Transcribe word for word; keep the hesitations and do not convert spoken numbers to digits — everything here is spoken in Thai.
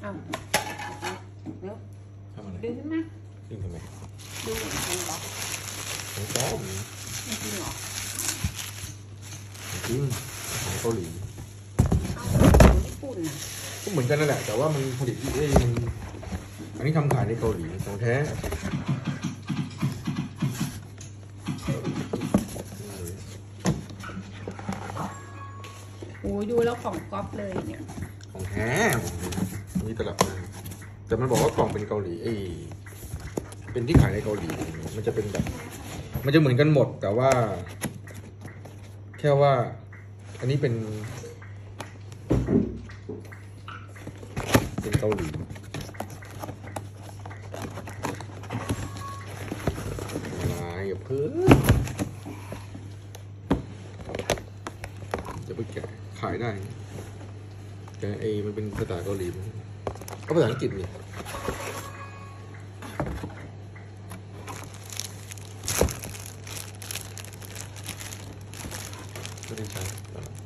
อ้าวเดี๋ยวทำอะไรดึงขึ้นมาดึงทำไมดูจริงเหรอของปลอมไม่จริงเหรอจริงของเกาหลีเอาญี่ปุ่นน่ะก็เหมือนกันนั่นแหละแต่ว่ามันผลิตที่เอ้ยมันอันนี้ทำขายในเกาหลีของแท้โอ้ยดูแล้วของก๊อปเลยเนี่ยของแท้นี่ตลับนึงแต่มันบอกว่ากล่องเป็นเกาหลีเอ้ยเป็นที่ขายในเกาหลีมันจะเป็นแบบ มันจะเหมือนกันหมด แต่ว่า แค่ว่า อันนี้เป็น เป็นเกาหลีอะไรอย่าเพิ่งจะไปแกะขายได้แต่ไอ้มันเป็นภาษาเกาหลีก็ภาษาอังกฤษนี่ไม่ได้ใช้